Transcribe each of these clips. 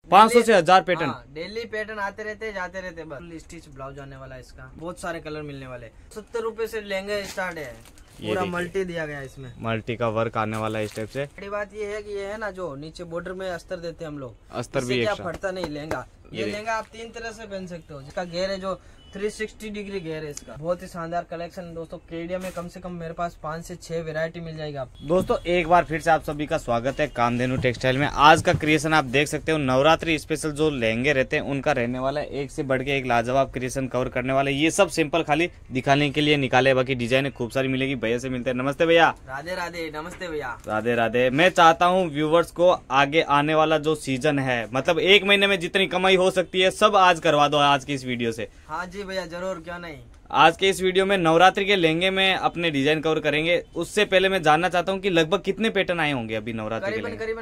500 से 1000 pattern. Daily pattern आते रहते जाते रहते। बस स्टिच ब्लाउज आने वाला है इसका, बहुत सारे कलर मिलने वाले। 70 रुपए से लहंगे स्टार्ट है, पूरा मल्टी दिया गया है इसमें, मल्टी का वर्क आने वाला है इस टाइप से। बड़ी बात ये है कि ये है ना जो नीचे बॉर्डर में अस्तर देते हैं हम लोग, अस्तर भी क्या फटता नहीं लहंगा। ये लहंगा आप 3 तरह से पहन सकते हो, जिसका घेर है जो 360 डिग्री घेर है इसका। बहुत ही शानदार कलेक्शन है दोस्तों। केडिया में कम से कम मेरे पास 5 से 6 वैरायटी मिल जाएगी आप। दोस्तों एक बार फिर से आप सभी का स्वागत है कामधेनु टेक्सटाइल में। आज का क्रिएशन आप देख सकते हो, नवरात्रि स्पेशल जो लहंगे रहते हैं उनका रहने वाला है। एक से बढ़ के एक लाजवाब क्रिएशन कवर करने वाले। ये सब सिंपल खाली दिखाने के लिए निकाले, बाकी डिजाइन खूब सारी मिलेगी। भैया से मिलते हैं। नमस्ते भैया। राधे राधे। नमस्ते भैया। राधे राधे। मैं चाहता हूँ व्यूवर्स को आगे आने वाला जो सीजन है, मतलब 1 महीने में जितनी कमाई हो सकती है सब आज करवा दो आज की इस वीडियो से। हाँ जी भैया, जरूर, क्यों नहीं। आज के इस वीडियो में नवरात्रि के लहंगे में अपने डिजाइन कवर करेंगे। उससे पहले मैं जानना चाहता हूँ कि लगभग कितने पैटर्न आए होंगे अभी नवरात्रि के? करीबन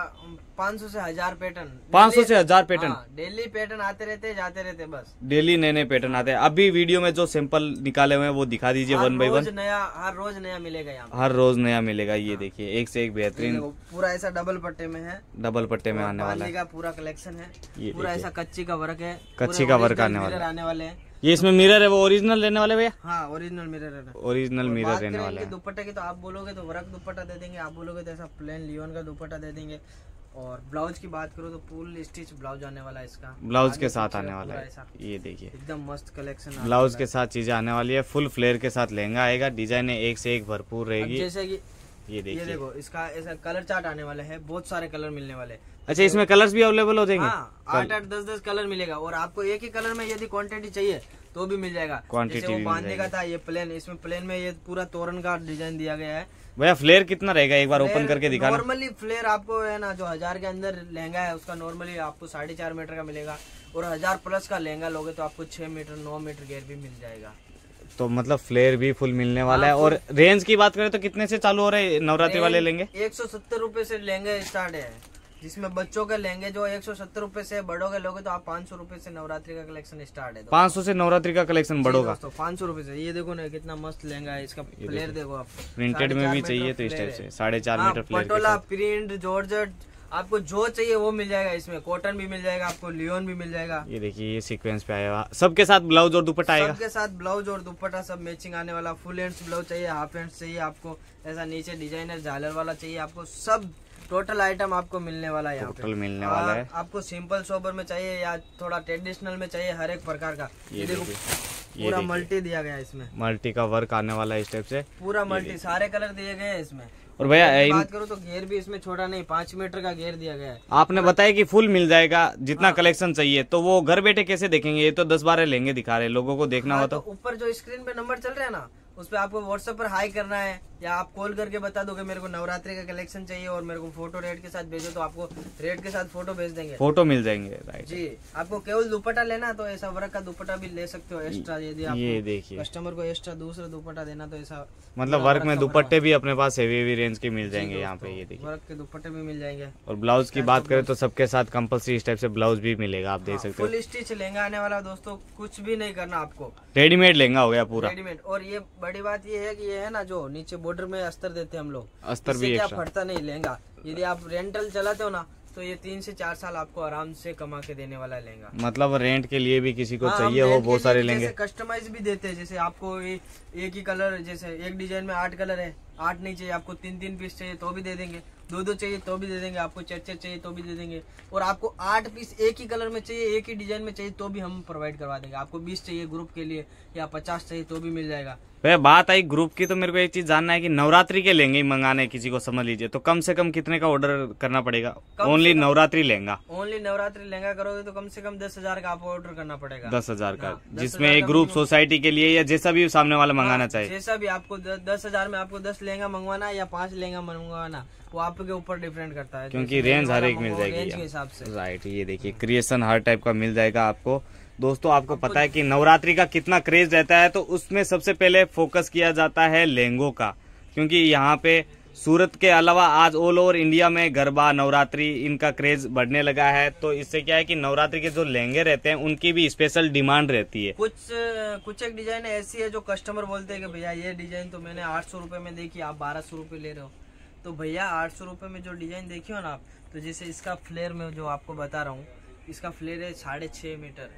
500 से 1000 पैटर्न। 500 से 1000 पैटर्न। डेली पैटर्न आते रहते जाते रहते, बस डेली नए नए पैटर्न आते हैं। अभी वीडियो में जो सैंपल निकाले हुए हैं वो दिखा दीजिए 1 बाय 1। हर रोज नया मिलेगा यहाँ, हर रोज नया मिलेगा। ये देखिए एक से एक बेहतरीन, पूरा ऐसा डबल पट्टे में है, डबल पट्टे में आने वाला है। पूरा कलेक्शन है, पूरा ऐसा कच्ची का वर्क है, कच्ची का वर्क आने वाले हैं। ये इसमें मिरर है, वो ओरिजिनल रहने वाले भैया? हाँ, ओरिजिनल मिरर है। ओरिजिनल मिरर रहने वाले हैं। दुपट्टे की तो आप बोलोगे तो वर्क दुपट्टा दे देंगे, आप बोलोगे तो ऐसा प्लेन लियोन का दुपट्टा दे देंगे। और ब्लाउज की बात करो तो फुल स्टिच ब्लाउज आने वाला है इसका, ब्लाउज के साथ आने वाला है। ये देखिए एकदम मस्त कलेक्शन, ब्लाउज के साथ चीजें आने वाली है। फुल फ्लेयर के साथ लहंगा आएगा। डिजाइन एक से एक भरपूर रहेगी। जैसे कि ये देखो इसका ऐसा कलर चार्ट आने वाला है, बहुत सारे कलर मिलने वाले। अच्छा, इसमें कलर्स भी अवेलेबल हो जाएंगे? 8-8, 10-10 कलर मिलेगा। और आपको एक ही कलर में यदि क्वांटिटी चाहिए तो भी मिल जाएगा। क्वांटिटी वो बांधने का था, ये प्लेन, इसमें प्लेन में ये पूरा तोरण का डिजाइन दिया गया है। भैया फ्लेयर कितना रहेगा, एक बार ओपन करके दिखाना। नॉर्मली फ्लेयर आपको है ना जो 1000 के अंदर लहंगा है उसका नॉर्मली आपको 4.5 मीटर का मिलेगा। और 1000 प्लस का लहंगा लोगे तो आपको 6 मीटर 9 मीटर घेर भी मिल जाएगा। तो मतलब फ्लेयर भी फुल मिलने वाला है। और रेंज की बात करें तो कितने से चालू हो रहे हैं नवरात्रि वाले लहंगे? 170 रुपए से लहंगे स्टार्ट है, जिसमें बच्चों के लहंगे जो 170 रुपए से, बड़ों के लोगे तो आप 500 रुपए से नवरात्रि का कलेक्शन स्टार्ट है। 500 से नवरात्रि का कलेक्शन बढ़ोगा 500 रुपए से। ये देखो ना कितना मस्त लहंगा है, इसका फ्लेयर देखो आप। प्रिंटेड में भी चाहिए तो इस टाइप से 4.5 metre flare, patola, print, georgette, आपको जो चाहिए वो मिल जाएगा इसमें। कॉटन भी मिल जाएगा आपको, लियोन भी मिल जाएगा। ये देखिए ये सीक्वेंस पे आएगा, सबके साथ ब्लाउज और दुपट्टा आएगा। सबके साथ ब्लाउज और दुपट्टा सब मैचिंग आने वाला। फुल हैंड्स ब्लाउज चाहिए, हाफ हैंड्स चाहिए आपको, ऐसा नीचे डिजाइनर झालर वाला चाहिए आपको, सब टोटल आइटम आपको मिलने वाला है। टोटल मिलने वाला है। आपको सिंपल सोबर में चाहिए या थोड़ा ट्रेडिशनल में चाहिए, हर एक प्रकार का। ये देखो पूरा मल्टी दिया गया है इसमें, मल्टी का वर्क आने वाला है इस टाइप से, पूरा मल्टी, सारे कलर दिए गए हैं इसमें। और भैया बात करो तो घेर भी इसमें छोटा नहीं, 5 मीटर का घेर दिया गया है। आपने बताया कि फुल मिल जाएगा जितना कलेक्शन चाहिए, तो वो घर बैठे कैसे देखेंगे? ये तो 10-12 लहंगे दिखा रहे हैं, लोगों को देखना हो तो ऊपर जो स्क्रीन पे नंबर चल रहा है ना, उस पे आपको व्हाट्सएप पर हाई करना है, या आप कॉल करके बता दो कि मेरे को नवरात्रि का कलेक्शन चाहिए और मेरे को फोटो रेट के साथ भेजो, तो आपको रेट के साथ फोटो भेज देंगे, फोटो मिल जाएंगे। राइट जी। आपको केवल दुपट्टा लेना तो ऐसा वर्क का दुपट्टा भी ले सकते हो एक्स्ट्रा, यदि आप ये देखिए कस्टमर को एक्स्ट्रा दूसरा दुपट्टा देना तो ऐसा, मतलब वर्क में दुपट्टे भी अपने पास हेवी रेंज के मिल जाएंगे यहाँ पे। ये देखिए वर्क के दुपट्टे भी मिल जाएंगे। और ब्लाउज की बात करें तो सबके साथ कंपल्सरी इस टाइप से ब्लाउज भी मिलेगा, आप देख सकते हो। फुल स्टिच लहंगा आने वाला दोस्तों, कुछ भी नहीं करना आपको, रेडीमेड लहंगा हो गया पूरा, रेडीमेड। और ये बड़ी बात ये है कि ये है ना जो नीचे बॉर्डर में अस्तर देते हैं हम लोग, अस्तर भी क्या फटता नहीं लहंगा। यदि आप रेंटल चलाते हो ना तो ये 3 से 4 साल आपको आराम से कमा के देने वाला लहंगा। मतलब रेंट के लिए भी किसी को चाहिए हो बहुत सारे लहंगे, कस्टमाइज भी देते हैं। जैसे आपको एक ही कलर, जैसे एक डिजाइन में 8 कलर है, 8 नहीं चाहिए आपको, 3-3 पीस चाहिए तो भी दे देंगे, 2-2 चाहिए तो भी दे देंगे, आपको 4-4 चाहिए तो भी दे देंगे। और आपको 8 पीस एक ही कलर में चाहिए, एक ही डिजाइन में चाहिए तो भी हम प्रोवाइड करवा देंगे। आपको 20 चाहिए ग्रुप के लिए या 50 चाहिए तो भी मिल जाएगा। भैया बात आई ग्रुप की, तो मेरे को एक चीज जानना है कि नवरात्रि के लहंगे मंगाने किसी को समझ लीजिए तो कम से कम कितने का ऑर्डर करना पड़ेगा? ओनली नवरात्रि लहंगा, ओनली नवरात्रि लहंगा करोगे तो कम से कम 10,000 का आपको ऑर्डर करना पड़ेगा। 10,000 का, जिसमें एक ग्रुप, सोसाइटी के लिए या जैसा भी सामने वाला मंगाना चाहिए, जैसा भी आपको 10,000 में आपको 10 लहंगा मंगवाना या 5 लहंगा मंगवाना, वो आपके ऊपर डिपेंड करता है, क्योंकि रेंज हर एक मिल जाएगी रेंज के हिसाब से। राइट, ये देखिए क्रिएशन हर टाइप का मिल जाएगा आपको। दोस्तों आपको पता है कि नवरात्रि का कितना क्रेज रहता है, तो उसमें सबसे पहले फोकस किया जाता है लहंगों का, क्योंकि यहाँ पे सूरत के अलावा आज ऑल ओवर इंडिया में गरबा, नवरात्रि, इनका क्रेज बढ़ने लगा है। तो इससे क्या है कि नवरात्रि के जो लहंगे रहते हैं उनकी भी स्पेशल डिमांड रहती है। कुछ एक डिजाइन ऐसी है जो कस्टमर बोलते हैं कि भैया ये डिजाइन तो मैंने 800 रुपए में देखी, आप 1200 रुपए ले रहे हो। तो भैया 800 रुपए में जो डिजाइन देखी हो ना आप, तो जैसे इसका फ्लेयर में जो आपको बता रहा हूँ, इसका फ्लेयर है 6.5 मीटर।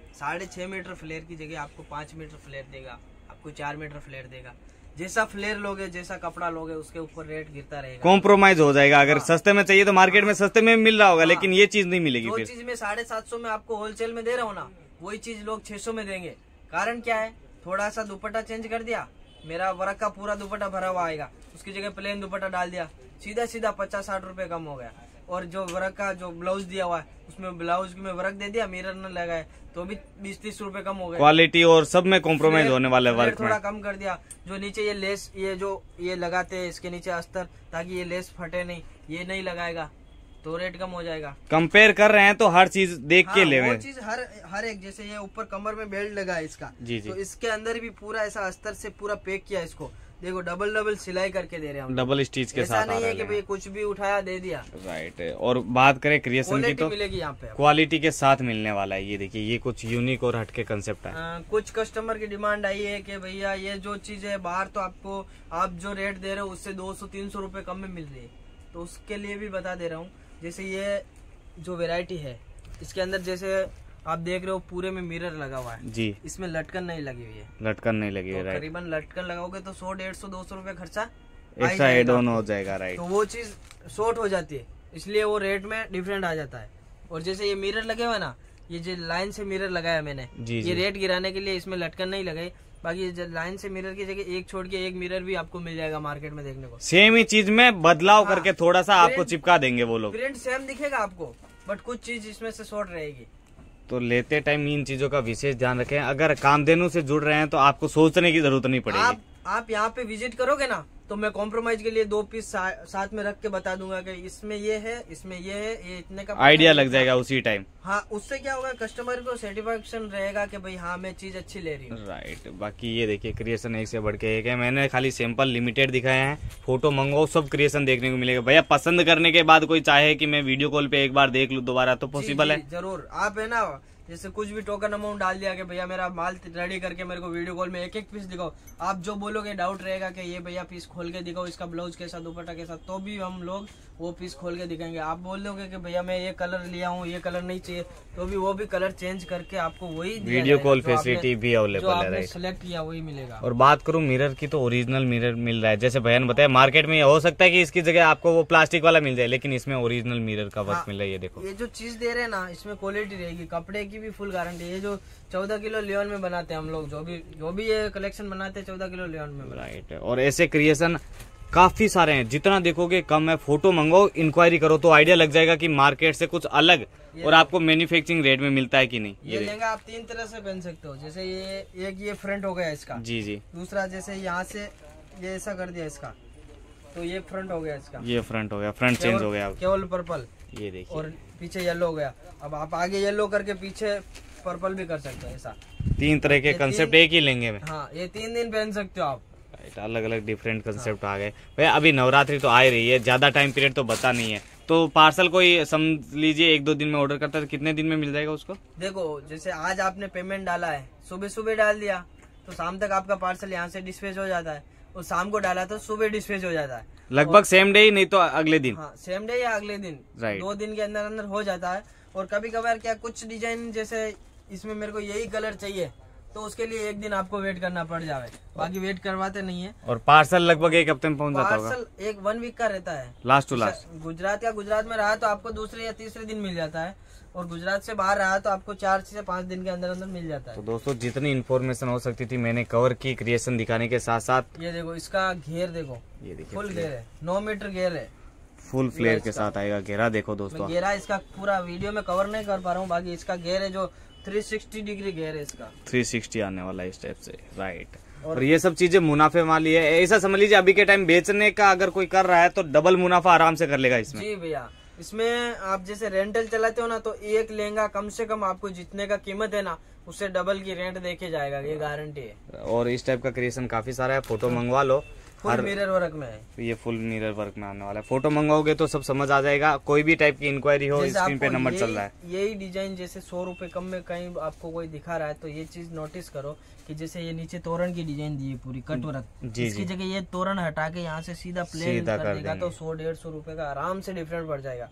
6.5 मीटर फ्लेयर की जगह आपको 5 मीटर फ्लेयर देगा, आपको 4 मीटर फ्लेयर देगा। जैसा फ्लेयर लोगे, जैसा कपड़ा लोगे, उसके ऊपर रेट गिरता रहेगा, कॉम्प्रोमाइज हो जाएगा। अगर सस्ते में चाहिए तो मार्केट में सस्ते में मिल रहा होगा, लेकिन ये चीज नहीं मिलेगी। जो चीज मैं 750 में आपको होलसेल में दे रहा हूँ ना, वही चीज लोग 600 में देंगे। कारण क्या है, थोड़ा सा दुपट्टा चेंज कर दिया, मेरा वर्क का पूरा दुपट्टा भरा हुआ आएगा, उसकी जगह प्लेन दुपट्टा डाल दिया, सीधा सीधा 50-60 रुपए कम हो गया। और जो वर्क का जो ब्लाउज दिया हुआ है, उसमें ब्लाउज में वर्क दे दिया, मिरर न लगाए, तो भी 20-30 रुपए कम हो गए। क्वालिटी और सब में कॉम्प्रोमाइज होने वाला है वर्क में। थोड़ा कम कर दिया। जो नीचे ये लेस, ये जो ये लगाते हैं इसके नीचे अस्तर, ताकि ये लेस फटे नहीं, ये नहीं लगाएगा तो रेट कम हो जाएगा। कंपेयर कर रहे हैं तो हर चीज देख के ले। वो चीज हर एक, जैसे ये ऊपर कमर में बेल्ट लगा है इसका, जी जी, तो इसके अंदर भी पूरा ऐसा अस्तर से पूरा पैक किया इसको। देखो डबल सिलाई करके दे रहे हैं हम, डबल स्टिच के साथ। ऐसा नहीं है कि भाई कुछ भी उठाया दे दिया। राइट। और बात करें क्रिएशन की तो मिलेगी यहाँ पे, क्वालिटी के साथ मिलने वाला है। ये देखिए, ये कुछ यूनिक और हटके कंसेप्ट है। कुछ कस्टमर की डिमांड आई है कि भैया ये जो चीज है बाहर तो आपको आप जो रेट दे रहे हो उससे 200-300 रुपए कम में मिल रही है, तो उसके लिए भी बता दे रहा हूँ। जैसे ये जो वैरायटी है, इसके अंदर जैसे आप देख रहे हो पूरे में मिरर लगा हुआ है जी, इसमें लटकन नहीं लगी हुई है। लटकन नहीं लगी है, तो राइट। करीबन लटकन लगाओगे तो 100, 150, 200 रुपए खर्चा एक्स्ट्रा एड ऑन हो जाएगा, राइट। तो वो चीज शॉर्ट हो जाती है, इसलिए वो रेट में डिफरेंट आ जाता है। और जैसे ये मिरर लगे हुए ना, ये जो लाइन से मिरर लगाया मैंने, ये रेट गिराने के लिए, इसमें लटकन नहीं लगाई। बाकी लाइन से मिरर की जगह एक छोड़ के एक मिरर भी आपको मिल जाएगा मार्केट में देखने को। सेम ही चीज में बदलाव करके थोड़ा सा आपको चिपका देंगे वो लोग। प्रिंट सेम दिखेगा आपको, बट कुछ चीज इसमें से शॉर्ट रहेगी। तो लेते टाइम इन चीजों का विशेष ध्यान रखें। अगर कामधेनु से जुड़ रहे हैं तो आपको सोचने की जरूरत नहीं पड़ेगी। आप यहाँ पे विजिट करोगे ना, तो मैं कॉम्प्रोमाइज के लिए 2 पीस साथ में रख के बता दूंगा कि इसमें ये है, इसमें ये है, ये इतने का आइडिया लग जाएगा उसी टाइम। हाँ, उससे क्या होगा, कस्टमर को सेटिस्फेक्शन रहेगा कि भाई हाँ मैं चीज अच्छी ले रही हूँ। राइट। बाकी ये देखिए, क्रिएशन एक से बढ़ के एक है। मैंने खाली सैंपल लिमिटेड दिखाए हैं, फोटो मंगवाओ, सब क्रिएशन देखने को मिलेगा। भैया पसंद करने के बाद कोई चाहे कि मैं वीडियो कॉल पे एक बार देख लूं दोबारा, तो पॉसिबल है? जरूर। आप है ना, जैसे कुछ भी टोकन अमाउंट डाल दिया कि भैया मेरा माल रेडी करके मेरे को वीडियो कॉल में एक एक पीस दिखाओ, आप जो बोलोगे डाउट रहेगा कि ये भैया पीस खोल के दिखाओ, इसका ब्लाउज के साथ, दुपट्टा के साथ, तो भी हम लोग वो पीस खोल के दिखाएंगे। आप बोल दोगे कि भैया मैं ये कलर लिया हूँ, ये कलर नहीं चाहिए, तो भी वो भी कलर चेंज करके आपको वही वीडियो कॉल फैसिलिटी भी अवेलेबल है, राइट। सेलेक्ट किया वही मिलेगा। और बात करूं मिरर की, तो ओरिजिनल मिरर मिल रहा है। जैसे भैया ने बताया, मार्केट में हो सकता है कि इसकी जगह आपको वो प्लास्टिक वाला मिल जाए, लेकिन इसमें ओरिजिनल मिरर का वर्क मिल रहा है। ये देखो, ये जो चीज दे रहे हैं ना, इसमें क्वालिटी रहेगी, कपड़े की भी फुल गारंटी। ये जो 14 किलो लियोन में बनाते हैं हम लोग, जो भी ये कलेक्शन बनाते हैं 14 किलो लियोन में, राइट। और ऐसे क्रिएशन काफी सारे हैं, जितना देखोगे कम है। फोटो मंगाओ, इंक्वायरी करो, तो आइडिया लग जाएगा कि मार्केट से कुछ अलग और आपको मैन्युफैक्चरिंग रेट में मिलता है कि नहीं। ये लहंगा आप 3 तरह से पहन सकते हो। जैसे ये फ्रंट हो गया इसका, जी जी। दूसरा जैसे यहाँ से ये ऐसा कर दिया इसका, तो ये फ्रंट हो गया इसका, ये फ्रंट हो गया, फ्रंट चेंज हो गया केवल पर्पल, ये देखिए। और पीछे येलो हो गया। अब आप आगे येलो करके पीछे पर्पल भी कर सकते हो। ऐसा 3 तरह के कंसेप्ट एक ही लहंगे में। हाँ, ये 3 दिन पहन सकते हो आप। अलग अलग डिफरेंट कंसेप्ट आ गए भैया। अभी नवरात्रि तो आ ही रही है, ज्यादा टाइम पीरियड तो बता नहीं है, तो पार्सल कोई समझ लीजिए 1-2 दिन में ऑर्डर करता है तो कितने दिन में मिल जाएगा उसको? देखो, जैसे आज आपने पेमेंट डाला है, सुबह डाल दिया तो शाम तक आपका पार्सल यहाँ से डिस्पैच हो जाता है, और शाम को डाला तो सुबह डिस्पैच हो जाता है। लगभग सेम डे ही, नहीं तो अगले दिन। हाँ, सेम डे या अगले दिन, राइट। 2 दिन के अंदर अंदर हो जाता है। और कभी कभार क्या, कुछ डिजाइन जैसे इसमें मेरे को यही कलर चाहिए, तो उसके लिए 1 दिन आपको वेट करना पड़ जाए, बाकी वेट करवाते नहीं है। और पार्सल लगभग 1 हफ्ते में पहुंच जाता होगा। पार्सल 1 वीक का रहता है, लास्ट टू लास्ट। गुजरात में रहा तो आपको दूसरे या तीसरे दिन मिल जाता है, और गुजरात से बाहर रहा तो आपको 4 से 5 दिन के अंदर अंदर मिल जाता है। तो दोस्तों, जितनी इन्फॉर्मेशन हो सकती थी मैंने कवर की, क्रिएशन दिखाने के साथ साथ। ये देखो, इसका घेर देखो, ये देखिए, फुल घेर है, 9 मीटर घेर है, फुल फ्लेयर के साथ आएगा घेरा। देखो दोस्तों, घेरा इसका पूरा वीडियो में कवर नहीं कर पा रहा हूँ, बाकी इसका घेर है जो 360 डिग्री घेर है इसका, 360 आने वाला है इस टाइप से, राइट। और ये सब चीजें मुनाफे वाली है। ऐसा समझ लीजिए, अभी के टाइम बेचने का अगर कोई कर रहा है तो डबल मुनाफा आराम से कर लेगा इसमें। जी भैया, इसमें आप जैसे रेंटल चलाते हो ना, तो एक लहंगा कम से कम आपको जितने का कीमत है ना, उससे डबल की रेंट देके जाएगा, ये गारंटी है। और इस टाइप का क्रिएशन काफी सारा है, फोटो मंगवा लो। फुल मिरर वर्क में है, ये फुल मिरर वर्क में आने वाला है। फोटो मंगाओगे तो सब समझ आ जाएगा। कोई भी टाइप की इंक्वायरी हो, स्क्रीन पे नंबर चल रहा है। यही डिजाइन जैसे 100 रुपए कम में कहीं आपको कोई दिखा रहा है, तो ये चीज नोटिस करो कि जैसे ये नीचे तोरण की डिजाइन दी है पूरी कट वर्क, इसकी जगह ये तोरण हटा के यहाँ से सीधा प्लेन कर देगा, तो 100-150 रुपए का आराम से डिफरेंट पड़ जाएगा।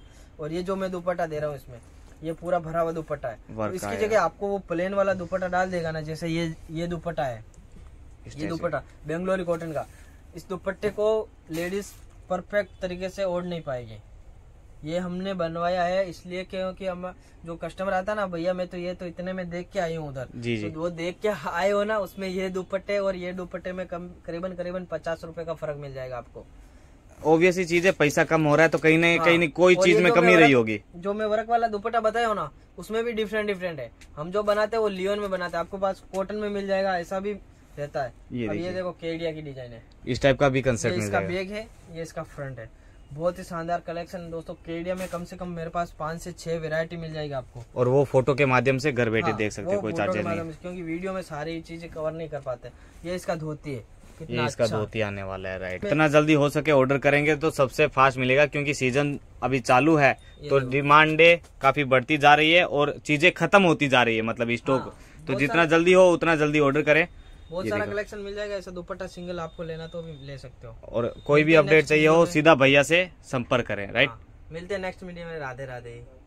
और ये जो मैं दुपट्टा दे रहा हूँ इसमें ये पूरा भरा हुआ दुपट्टा है। तो वर्क इसकी आया। जगह आपको वो प्लेन वाला दुपट्टा डाल देगा ना, जैसे ये दुपट्टा है, ये दुपट्टा बेंगलोरी कॉटन का, इस दुपट्टे को लेडीज परफेक्ट तरीके से ओढ़ नहीं पाएगी। ये हमने बनवाया है इसलिए क्योंकि हम जो कस्टमर आता ना, भैया मैं तो ये तो इतने में देख के आई हूँ उधर, जी जी। तो वो देख के आए हो ना, उसमें ये दुपट्टे और ये दुपट्टे में करीबन 50 रुपए का फर्क मिल जाएगा आपको। ऑब्वियस ही चीज है, पैसा कम हो रहा है तो कहीं नहीं हाँ, कहीं नहीं कोई और चीज ये में जो कमी मैं रही वर्क- होगी। जो मैं वर्क वाला दुपट्टा बताया हो ना, उसमें भी डिफरेंट है। हम जो बनाते हैं वो लियोन में बनाते हैं, आपको पास कॉटन में मिल जाएगा, ऐसा भी रहता है। ये अब ये देखिए। देखो केडिया की डिजाइन है, इस टाइप का भी ये कंसेप्ट मिल इसका जाएगा। बैग है, ये इसका फ्रंट है। बहुत ही शानदार कलेक्शन दोस्तों। केडिया में कम से कम मेरे पास 5 से 6 वैरायटी मिल जाएगी आपको। और वो फोटो के माध्यम से घर बैठे हाँ, देख सकते वो हैं, कोई फोटो के चार्जर नहीं माध्यम से, क्योंकि वीडियो में सारी चीजें कवर नहीं कर पाते। ये इसका धोती है, ये कितना इसका अच्छा। धोती आने वाला है। राइट, इतना जल्दी हो सके ऑर्डर करेंगे तो सबसे फास्ट मिलेगा, क्योंकि सीजन अभी चालू है तो डिमांड काफी बढ़ती जा रही है और चीजें खत्म होती जा रही है, मतलब स्टॉक। हाँ, तो बहुत जितना जल्दी हो उतना जल्दी ऑर्डर करें। बहुत ये सारा देखो। कलेक्शन मिल जाएगा। ऐसा दुपट्टा सिंगल आपको लेना तो भी ले सकते हो। और कोई भी मिलते हैं अपडेट next चाहिए वीडियो हो में। सीधा भैया से संपर्क करें। राइट। हाँ, मिलते हैं नेक्स्ट वीडियो में। राधे राधे।